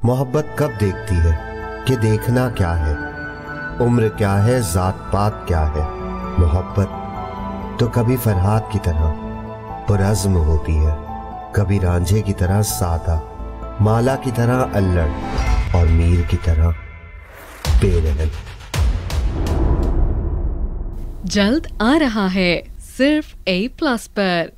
मोहब्बत कब देखती है कि देखना क्या है, उम्र क्या है, जात पात क्या है। मोहब्बत तो कभी फरहाद की तरह पुरज़्म होती है, कभी रांझे की तरह सादा, माला की तरह अल्लड़ और मीर की तरह बेरहम। जल्द आ रहा है सिर्फ A+ पर।